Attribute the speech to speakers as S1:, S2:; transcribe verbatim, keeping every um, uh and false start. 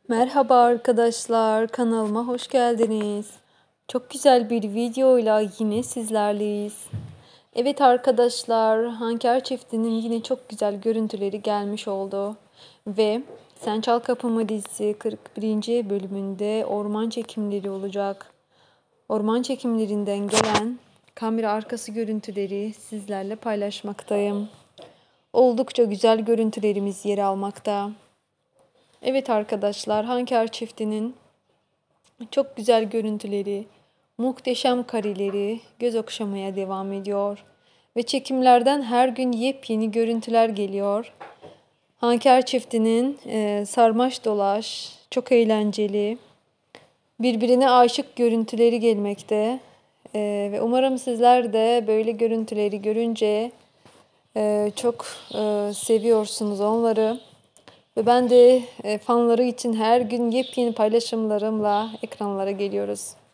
S1: Merhaba arkadaşlar, kanalıma hoş geldiniz. Çok güzel bir videoyla yine sizlerleyiz. Evet arkadaşlar, Hanker çiftinin yine çok güzel görüntüleri gelmiş oldu. Ve Sen Çal Kapımı dizisi kırk birinci bölümünde orman çekimleri olacak. Orman çekimlerinden gelen kamera arkası görüntüleri sizlerle paylaşmaktayım. Oldukça güzel görüntülerimiz yer almakta. Evet arkadaşlar, Hanker çiftinin çok güzel görüntüleri, muhteşem kareleri göz okşamaya devam ediyor. Ve çekimlerden her gün yepyeni görüntüler geliyor. Hanker çiftinin e, sarmaş dolaş, çok eğlenceli, birbirine aşık görüntüleri gelmekte. E, ve umarım sizler de böyle görüntüleri görünce e, çok e, seviyorsunuz onları. Ve ben de e, fanları için her gün yepyeni paylaşımlarımla ekranlara geliyoruz.